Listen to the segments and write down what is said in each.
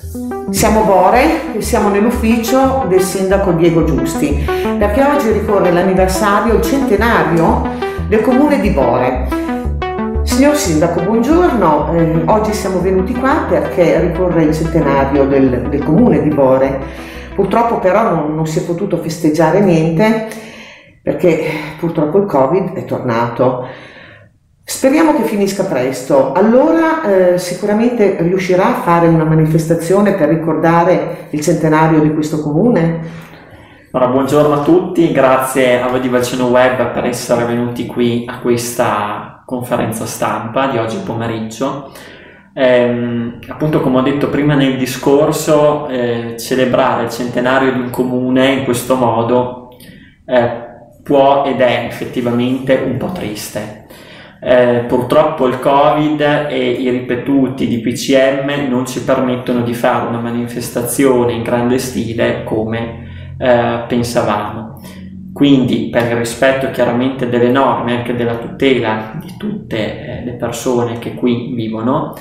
Siamo Bore e siamo nell'ufficio del sindaco Diego Giusti, perché oggi ricorre l'anniversario, il centenario del comune di Bore. Signor sindaco, buongiorno. Oggi siamo venuti qua perché ricorre il centenario del comune di Bore. Purtroppo però non si è potuto festeggiare niente perché purtroppo il Covid è tornato. Speriamo che finisca presto. Allora sicuramente riuscirà a fare una manifestazione per ricordare il centenario di questo comune? Allora, buongiorno a tutti, grazie a voi di Valceno Web per essere venuti qui a questa conferenza stampa di oggi pomeriggio. Appunto, come ho detto prima nel discorso, celebrare il centenario di un comune in questo modo può ed è effettivamente un po' triste. Purtroppo il Covid e i ripetuti DPCM non ci permettono di fare una manifestazione in grande stile come pensavamo. Quindi, per il rispetto chiaramente delle norme e anche della tutela di tutte le persone che qui vivono,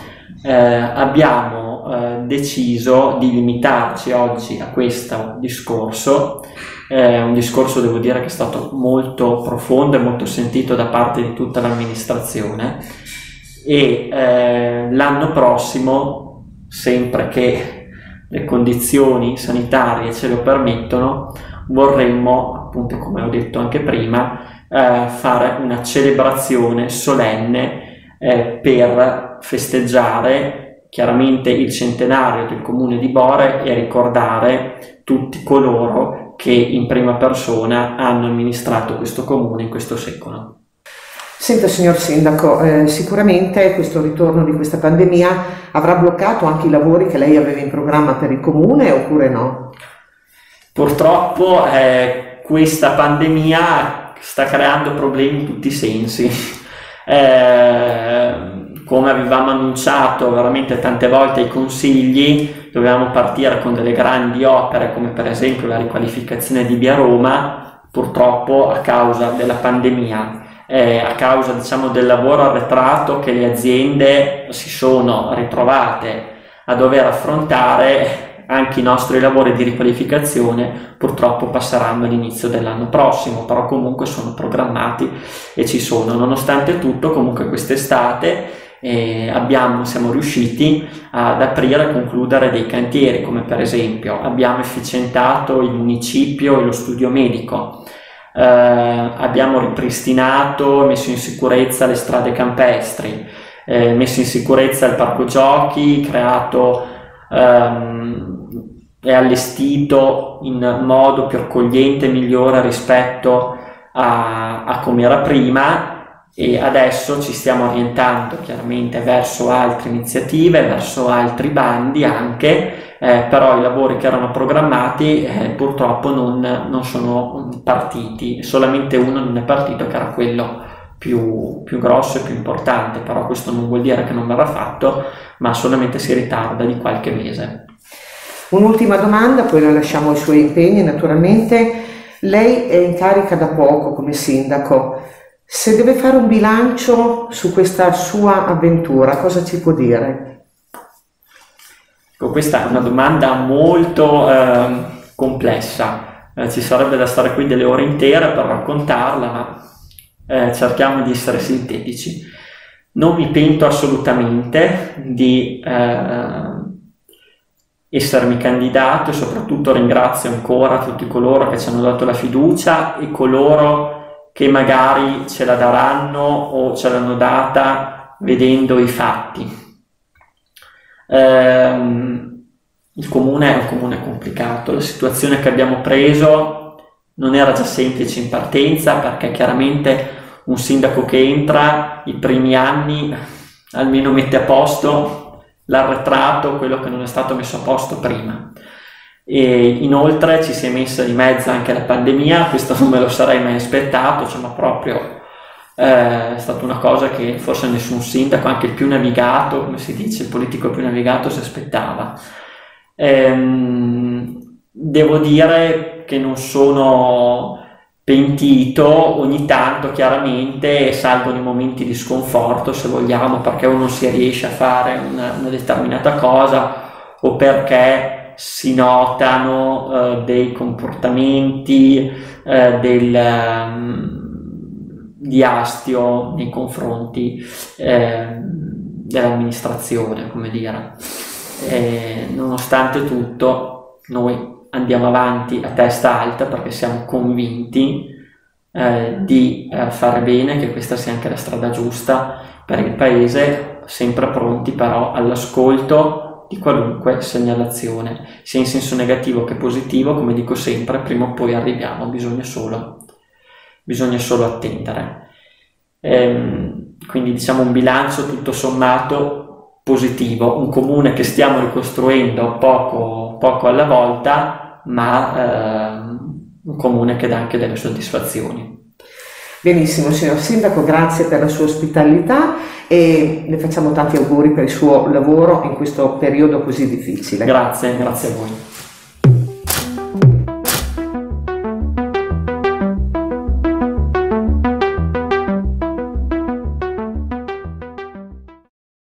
abbiamo deciso di limitarci oggi a questo discorso. Un discorso, devo dire, che è stato molto profondo e molto sentito da parte di tutta l'amministrazione, e l'anno prossimo, sempre che le condizioni sanitarie ce lo permettono, vorremmo, appunto come ho detto anche prima, fare una celebrazione solenne per festeggiare chiaramente il centenario del comune di Bore e ricordare tutti coloro che in prima persona hanno amministrato questo comune in questo secolo. Senta, signor sindaco, sicuramente questo ritorno di questa pandemia avrà bloccato anche i lavori che lei aveva in programma per il comune, oppure no? Purtroppo questa pandemia sta creando problemi in tutti i sensi. Come avevamo annunciato veramente tante volte ai consigli, dovevamo partire con delle grandi opere come per esempio la riqualificazione di Via Roma. Purtroppo a causa della pandemia, a causa del lavoro arretrato che le aziende si sono ritrovate a dover affrontare, anche i nostri lavori di riqualificazione purtroppo passeranno all'inizio dell'anno prossimo, però comunque sono programmati e ci sono. Nonostante tutto, comunque quest'estate siamo riusciti ad aprire e concludere dei cantieri, come per esempio abbiamo efficientato il municipio e lo studio medico, abbiamo ripristinato e messo in sicurezza le strade campestri, messo in sicurezza il parco giochi, creato e allestito in modo più accogliente e migliore rispetto a come era prima, e adesso ci stiamo orientando chiaramente verso altre iniziative, verso altri bandi anche, però i lavori che erano programmati purtroppo non sono partiti, solamente uno non è partito, che era quello più grosso e più importante, però questo non vuol dire che non verrà fatto, ma solamente si ritarda di qualche mese. Un'ultima domanda, poi la lasciamo ai suoi impegni naturalmente. Lei è in carica da poco come sindaco. Se deve fare un bilancio su questa sua avventura, cosa ci può dire? Questa è una domanda molto complessa, ci sarebbe da stare qui delle ore intere per raccontarla, ma cerchiamo di essere sintetici. Non mi pento assolutamente di essermi candidato, e soprattutto ringrazio ancora tutti coloro che ci hanno dato la fiducia e coloro che magari ce la daranno o ce l'hanno data vedendo i fatti. Il comune è un comune complicato, la situazione che abbiamo preso non era già semplice in partenza, perché chiaramente un sindaco che entra i primi anni almeno mette a posto l'arretrato, quello che non è stato messo a posto prima. E inoltre ci si è messa di mezzo anche la pandemia, questo non me lo sarei mai aspettato, ma proprio è stata una cosa che forse nessun sindaco, anche il più navigato, come si dice, il politico più navigato, si aspettava. Devo dire che non sono pentito, ogni tanto chiaramente salgono i momenti di sconforto, se vogliamo, perché uno non si riesce a fare una determinata cosa, o perché si notano dei comportamenti di astio nei confronti dell'amministrazione, come dire. Nonostante tutto, noi andiamo avanti a testa alta perché siamo convinti di fare bene, che questa sia anche la strada giusta per il Paese, sempre pronti però all'ascolto di qualunque segnalazione, sia in senso negativo che positivo. Come dico sempre, prima o poi arriviamo, bisogna solo attendere. Quindi diciamo un bilancio tutto sommato positivo, un comune che stiamo ricostruendo poco alla volta, ma un comune che dà anche delle soddisfazioni. Benissimo, signor Sindaco, grazie per la sua ospitalità e le facciamo tanti auguri per il suo lavoro in questo periodo così difficile. Grazie a voi.